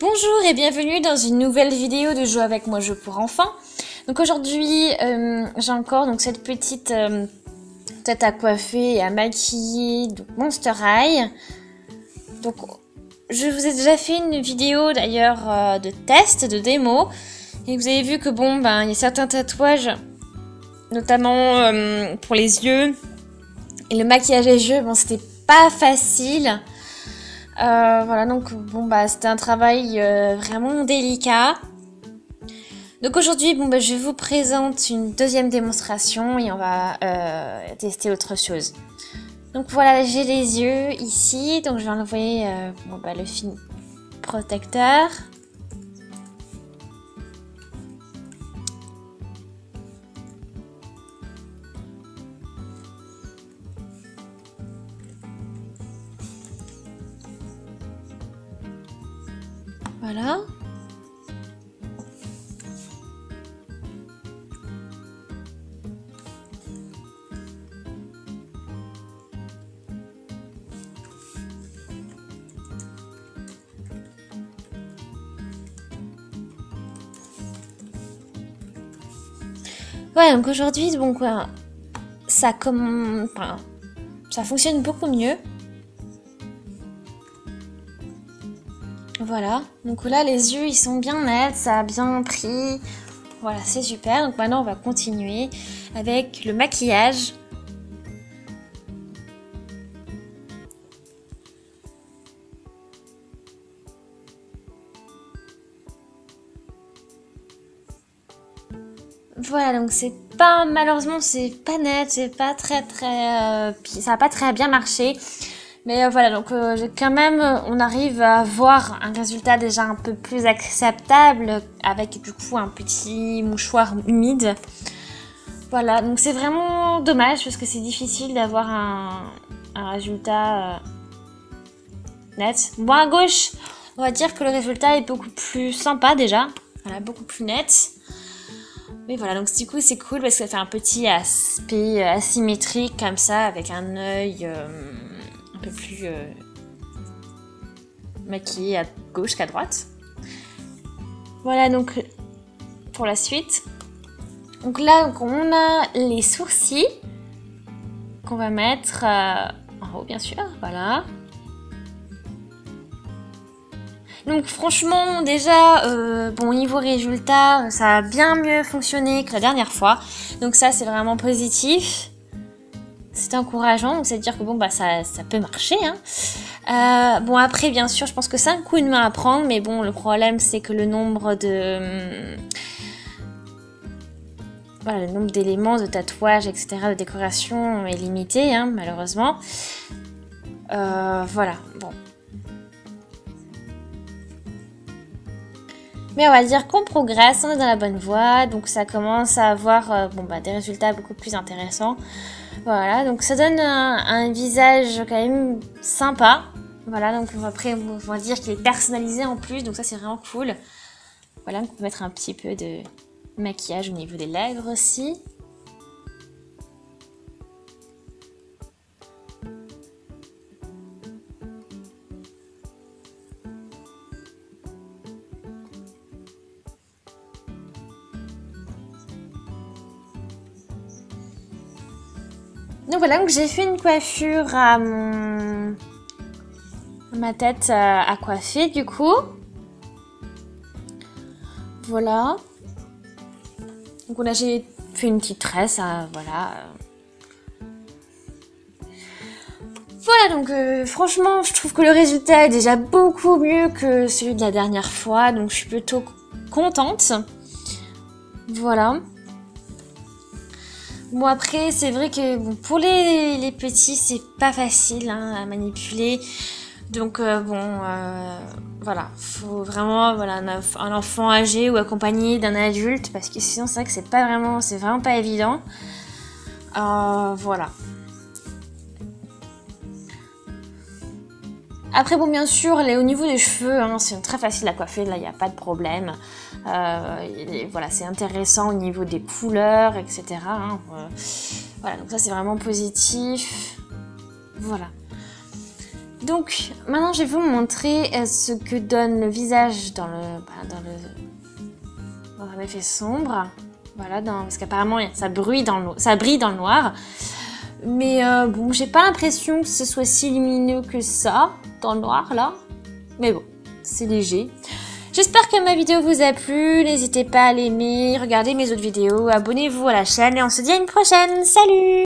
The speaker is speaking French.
Bonjour et bienvenue dans une nouvelle vidéo de Jeux avec moi, Jeux pour enfants. Donc aujourd'hui, j'ai encore cette petite tête à coiffer et à maquiller, donc Monster High. Donc je vous ai déjà fait une vidéo d'ailleurs de test, de démo. Et vous avez vu que il y a certains tatouages, notamment pour les yeux. Et le maquillage des yeux, c'était pas facile. Voilà, donc c'était un travail vraiment délicat. Donc aujourd'hui, je vous présente une deuxième démonstration et on va tester autre chose. Donc voilà, j'ai les yeux ici, donc je vais enlever le film protecteur. Voilà. Ouais, donc aujourd'hui, ça fonctionne beaucoup mieux. Voilà, donc là les yeux ils sont bien nets, ça a bien pris. Voilà, c'est super. Donc maintenant on va continuer avec le maquillage. Voilà, donc malheureusement c'est pas net, c'est pas très ça a pas très bien marché. Mais voilà, donc quand même, on arrive à avoir un résultat déjà un peu plus acceptable avec du coup un petit mouchoir humide. Voilà, donc c'est vraiment dommage parce que c'est difficile d'avoir un résultat net. Bon, à gauche, on va dire que le résultat est beaucoup plus sympa déjà. Voilà, beaucoup plus net. Mais voilà, donc du coup c'est cool parce que ça fait un petit aspect asymétrique comme ça avec un œil un peu plus maquillé à gauche qu'à droite. Voilà donc pour la suite. Donc là on a les sourcils qu'on va mettre en haut bien sûr, voilà. Donc franchement déjà niveau résultat ça a bien mieux fonctionné que la dernière fois. Donc ça c'est vraiment positif. C'est encourageant, donc c'est à dire que ça peut marcher. Hein. Après bien sûr je pense que c'est un coup de main à prendre, mais le problème c'est que le nombre d'éléments, de tatouages, etc., de décoration est limité, hein, malheureusement. Voilà, bon. Mais on va dire qu'on progresse, on est dans la bonne voie, donc ça commence à avoir des résultats beaucoup plus intéressants. Voilà, donc ça donne un visage quand même sympa. Voilà, donc après on va dire qu'il est personnalisé en plus, donc ça c'est vraiment cool. Voilà, on peut mettre un petit peu de maquillage au niveau des lèvres aussi. Donc voilà, donc j'ai fait une coiffure à ma tête à coiffer du coup. Voilà. Donc j'ai fait une petite tresse, voilà. Voilà, donc franchement, je trouve que le résultat est déjà beaucoup mieux que celui de la dernière fois, donc je suis plutôt contente. Voilà. Bon après c'est vrai que pour les petits c'est pas facile à manipuler, donc voilà, faut vraiment un enfant âgé ou accompagné d'un adulte parce que sinon c'est vrai que c'est vraiment pas évident. Voilà. Après bien sûr au niveau des cheveux c'est très facile à coiffer, là il n'y a pas de problème. Voilà, c'est intéressant au niveau des couleurs, etc. Voilà, donc ça c'est vraiment positif. Voilà. Donc maintenant je vais vous montrer ce que donne le visage dans un effet sombre. Voilà, parce qu'apparemment ça brille dans le noir. Mais bon, j'ai pas l'impression que ce soit si lumineux que ça dans le noir là. Mais bon, c'est léger. J'espère que ma vidéo vous a plu. N'hésitez pas à l'aimer, regardez mes autres vidéos, abonnez-vous à la chaîne et on se dit à une prochaine. Salut!